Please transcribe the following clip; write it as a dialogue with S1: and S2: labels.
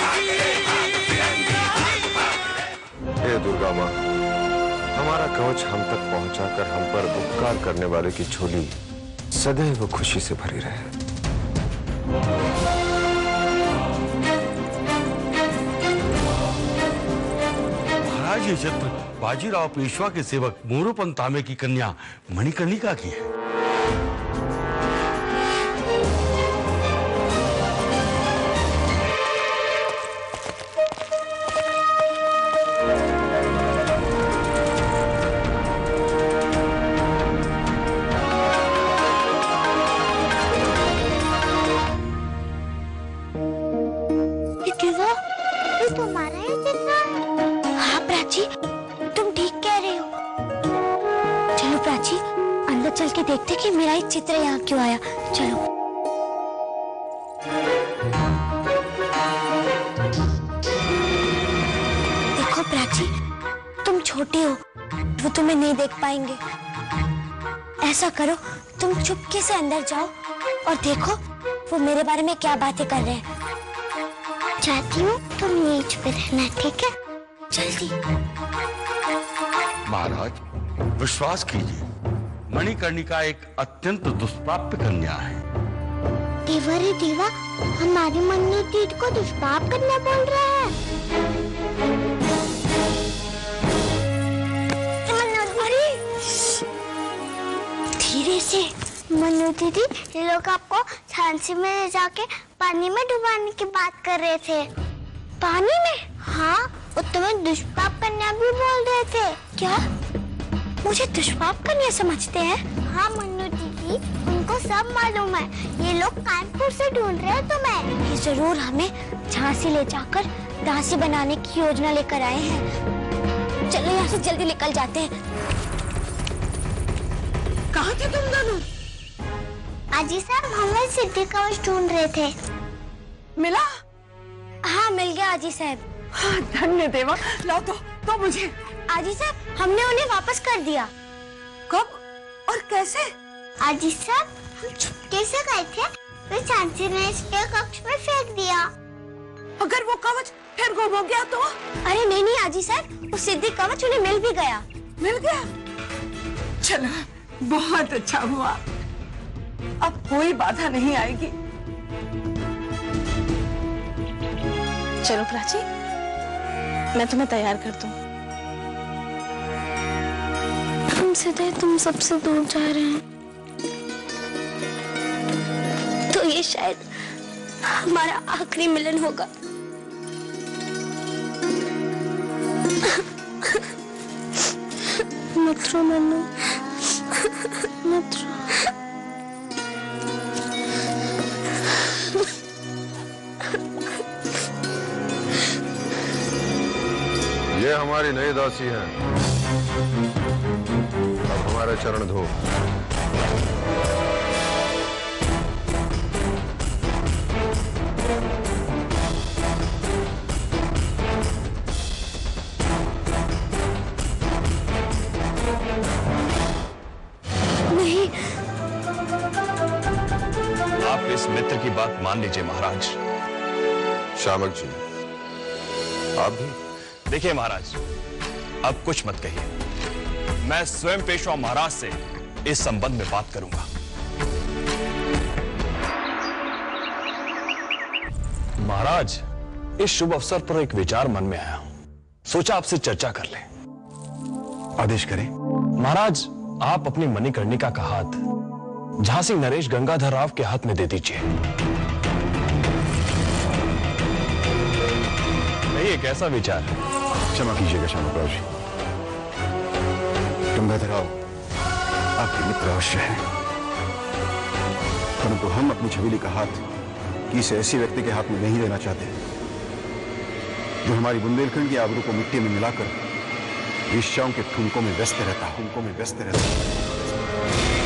S1: हे दुर्गा माँ, हमारा कवच हम तक पहुंचाकर हम पर उपकार करने वाले की झोली सदैव खुशी से भरी रहे।
S2: महाराज, ये चित्र बाजीराव पेशवा के सेवक मोरोपंत तांबे की कन्या मणिकर्णिका की है।
S3: तुम्हारा ही चित्र है? हाँ प्राची, तुम ठीक कह रही हो। चलो प्राची, अंदर चल के देखते कि मेरा ही चित्र यहाँ क्यों आया। चलो। देखो प्राची, तुम छोटी हो, वो तुम्हें नहीं देख पाएंगे। ऐसा करो, तुम चुपके से अंदर जाओ और देखो वो मेरे बारे में क्या बातें कर रहे हैं। चाहती हूँ तुम यहीं छुपे रहना, ठीक है? जल्दी।
S2: महाराज, विश्वास कीजिए, मणिकर्णिका एक अत्यंत दुष्प्राप्य कन्या है।
S3: देवा रे देवा, हमारी मन्नू दीदी को दुष्प्राप्य कन्या बोल रहा है। धीरे से। मन्नू दीदी, ये लोग आपको झांसी में ले जाके पानी में डुबाने की बात कर रहे थे। पानी में? हाँ, वो तुम्हें दुष्प्राप्य कन्या भी बोल रहे थे। क्या? मुझे दुष्प्राप्य कन्या समझते हैं? हाँ मन्नू दीदी, उनको सब मालूम है। ये लोग कानपुर से ढूंढ रहे हैं तुम्हें। ये जरूर हमें झांसी ले जाकर दासी बनाने की योजना लेकर आए हैं। चलो यहाँ से जल्दी निकल जाते हैं।
S4: कहाँ थे तुम दोनों?
S3: आजी साहब, हमें सिद्धि कवच ढूंढ रहे थे।
S4: मिला?
S3: हाँ मिल गया आजी साहब।
S4: हाँ, धन्य देवा। लाओ तो मुझे।
S3: आजी साहब, हमने उन्हें वापस कर दिया।
S4: कब और कैसे?
S3: आजी साहब, हम चुपके से गए थे, फिर झांसी ने इसके कक्ष में फेंक दिया।
S4: अगर वो कवच फिर गुम हो गया तो?
S3: अरे नहीं आजी साहब, वो सिद्धि कवच उन्हें मिल भी गया।
S4: मिल गया? चलो, बहुत अच्छा हुआ। अब कोई बाधा नहीं आएगी। चलो प्राची, मैं तुम्हें तैयार कर दूं।
S3: तुम सबसे दूर जा रहे हैं, तो ये शायद हमारा आखिरी मिलन होगा। मत रो मन्नू, मत रो।
S1: ये हमारी नई दासी हैं। अब हमारे चरण धो।
S3: नहीं,
S5: आप इस मित्र की बात मान लीजिए महाराज।
S1: शामक जी, आप भी।
S5: देखिए महाराज, अब कुछ मत कहिए। मैं स्वयं पेशवा महाराज से इस संबंध में बात करूंगा। महाराज, इस शुभ अवसर पर एक विचार मन में आया हूं, सोचा आपसे चर्चा कर लें।
S6: आदेश करें।
S5: महाराज, आप अपनी मणिकर्णिका का हाथ झांसी नरेश गंगाधर राव के हाथ में दे दीजिए। नहीं, एक ऐसा विचार है।
S6: क्षमा कीजिएगा शामकराव जी, गंगाधर राव आपके मित्र अवश्य हैं, परंतु हम अपनी छबीली का हाथ किसी ऐसे व्यक्ति के हाथ में नहीं देना चाहते जो हमारी बुंदेलखंड की आबरू को मिट्टी में मिलाकर वेश्याओं के ठुमकों में व्यस्त रहता है।